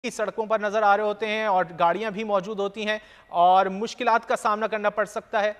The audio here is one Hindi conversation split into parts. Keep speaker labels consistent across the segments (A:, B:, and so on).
A: सड़कों पर नजर आ रहे होते हैं और गाड़ियां भी मौजूद होती हैं और मुश्किलात का सामना करना पड़ सकता है।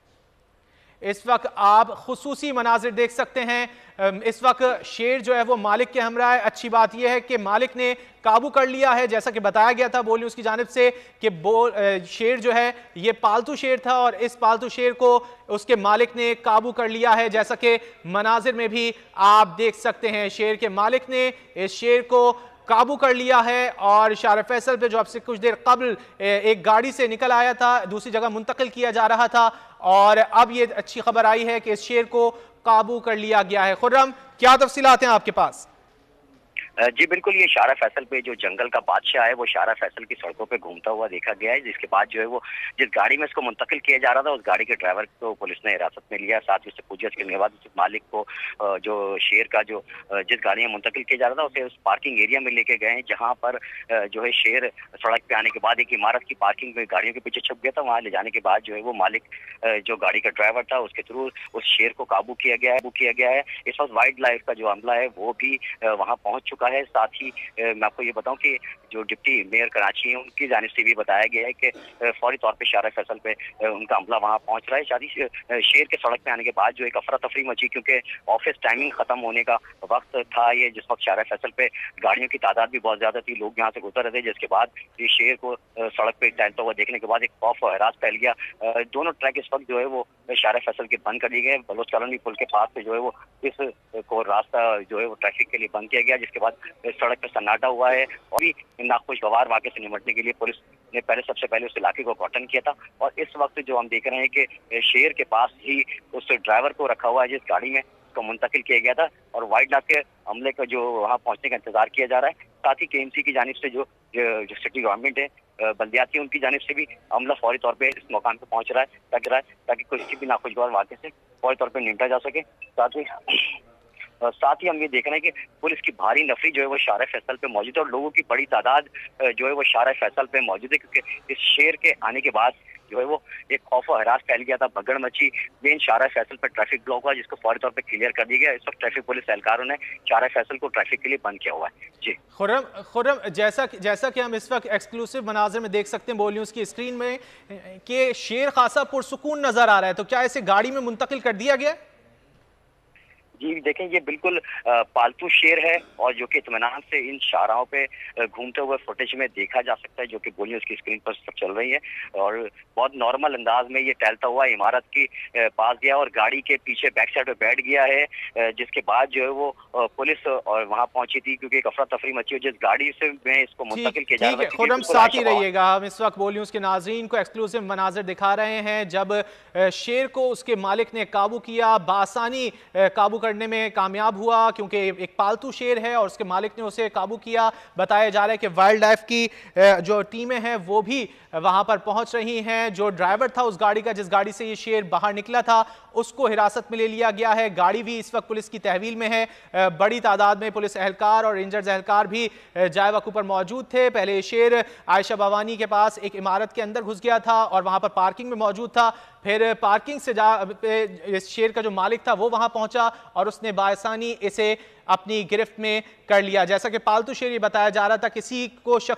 A: इस वक्त आप खुसूसी मनाजिर देख सकते हैं। इस वक्त शेर जो है वो मालिक के हमरा है। अच्छी बात यह है कि मालिक ने काबू कर लिया है, जैसा कि बताया गया था बोल न्यूज़ की जानिब से कि शेर जो है ये पालतू शेर था और इस पालतू शेर को उसके मालिक ने काबू कर लिया है। जैसा कि मनाजिर में भी आप देख सकते हैं, शेर के मालिक ने इस शेर को काबू कर लिया है और शार फैसल पे जो अब से कुछ देर कबल एक गाड़ी से निकल आया था, दूसरी जगह मुंतकिल किया जा रहा था और अब ये अच्छी खबर आई है कि इस शेर को काबू कर लिया गया है। खुर्रम, क्या तफसीलात हैं आपके पास?
B: जी बिल्कुल, ये शारा फैसल पे जो जंगल का बादशाह है वो शारा फैसल की सड़कों पे घूमता हुआ देखा गया है, जिसके बाद जो है वो जिस गाड़ी में इसको मुंतकिल किया जा रहा था उस गाड़ी के ड्राइवर को पुलिस ने हिरासत में लिया। साथ ही उससे पूछताछ करने के बाद उस मालिक को जो शेर का जो जिस गाड़ी में मुंतकिल किया जा रहा था उसे उस पार्किंग एरिया में लेके गए, जहाँ पर जो है शेर सड़क पे आने के बाद एक इमारत की पार्किंग में गाड़ियों के पीछे छुप गया था। वहाँ ले जाने के बाद जो है वो मालिक जो गाड़ी का ड्राइवर था उसके थ्रू उस शेर को काबू किया गया है। इस वक्त वाइल्ड लाइफ का जो अमला है वो भी वहाँ पहुंच चुका है। साथ ही मैं आपको ये बताऊं कि जो डिप्टी मेयर कराची है उनकी जानिब से भी बताया गया है कि फौरी तौर पे शारा फैसल पे उनका अमला वहां पहुंच रहा है। शादी शेर के सड़क पे आने के बाद जो एक अफरा तफरी मची, क्योंकि ऑफिस टाइमिंग खत्म होने का वक्त था ये, जिस वक्त शारा फैसल पे गाड़ियों की तादाद भी बहुत ज्यादा थी, लोग यहाँ से गुजर रहे थे, जिसके बाद ये शेर को सड़क पे टहलता हुआ देखने के बाद एक खौफ और हरास फैल गया। दोनों ट्रैक इस वक्त जो है वो शारा फैसल के बंद कर दिए गए। बलोच कॉलोनी पुल के पास से जो है वो इस को रास्ता जो है वो ट्रैफिक के लिए बंद किया गया, जिसके बाद सड़क पे सन्नाटा हुआ है और भी नाखुशगवार वाक़े से निपटने के लिए पुलिस ने सबसे पहले उस इलाके को कॉटन किया था। और इस वक्त जो हम देख रहे हैं कि शेर के पास ही उस ड्राइवर को रखा हुआ है जिस गाड़ी में उसको मुंतकिल किया गया था और वाइल्ड लाइफ के अमले का जो वहाँ पहुंचने का इंतजार किया जा रहा है। साथ ही केएमसी की जानिब से जो सिटी गवर्नमेंट है, बल्दियाती, उनकी जानिब से भी अमला फौरी तौर पे इस मकान पे पहुंच रहा है ताकि किसी भी नाखुशगवार वाक़े से फौरी तौर पे निपटा जा सके। साथ ही हम ये देख रहे हैं कि पुलिस की भारी नफरी जो है वो शारा फैसल पे मौजूद है और लोगों की बड़ी तादाद जो है वो शारा फैसल पे मौजूद है, क्योंकि इस शेर के आने के बाद जो है वो एक खौफ और हरास फैल गया था, भगड़ मची। मेन शारा फैसल पर ट्रैफिक ब्लॉक हुआ जिसको फौरी तौर पे क्लियर कर दिया गया। इस वक्त ट्रैफिक पुलिस एहलकारों ने शारा फैसल को ट्रैफिक के लिए बंद किया हुआ है। जी
A: खुर्रम, जैसा कि हम इस वक्त एक्सक्लूसिव मनाजिर में देख सकते हैं बोल न्यूज़ की स्क्रीन में कि शेर खासा पुरसुकून नजर आ रहा है, तो क्या इसे गाड़ी में मुंतकिल कर दिया गया?
B: जी देखें, ये बिल्कुल पालतू शेर है और जो कि इत्मीनान से इन शाहराहों पे घूमते हुए फुटेज में देखा जा सकता है, जो कि बोलिए उसकी स्क्रीन पर सब चल रही है और बहुत नॉर्मल अंदाज में ये टहलता हुआ इमारत की पास गया और गाड़ी के पीछे बैक साइड पे बैठ गया है, जिसके बाद जो है वो पुलिस और वहां पहुंची थी, क्योंकि एक अफरा तफरी मची है जिस गाड़ी से में इसको मुंतकिल किया जा रहा है।
A: खुर्रम, साथ ही रहिएगा। हम इस वक्त बोल न्यूज़ के नाज़रीन को एक्सक्लूसिव मनाजिर दिखा रहे हैं जब शेर को उसके मालिक ने काबू किया, बासानी काबू करने में कामयाब हुआ क्योंकि एक पालतू शेर है और उसके मालिक ने उसे काबू किया। बताया जा रहा है कि वाइल्ड लाइफ की जो टीमें हैं वो भी वहां पर पहुंच रही हैं। जो ड्राइवर था उस गाड़ी का, जिस गाड़ी से ये शेर बाहर निकला था, उसको हिरासत में ले लिया गया है। गाड़ी भी इस वक्त पुलिस की तहवील में है। बड़ी तादाद में पुलिस एहलकार और रेंजर्स एहलकार भी जाए वक्त पर मौजूद थे। पहले ये शेर आयशा भवानी के पास एक इमारत के अंदर घुस गया था और वहां पर पार्किंग में मौजूद था। फिर पार्किंग से इस शेर का जो मालिक था वो वहां पहुंचा और उसने बासानी इसे अपनी गिरफ्त में कर लिया। जैसा कि पालतू शेर ये बताया जा रहा था, किसी को शक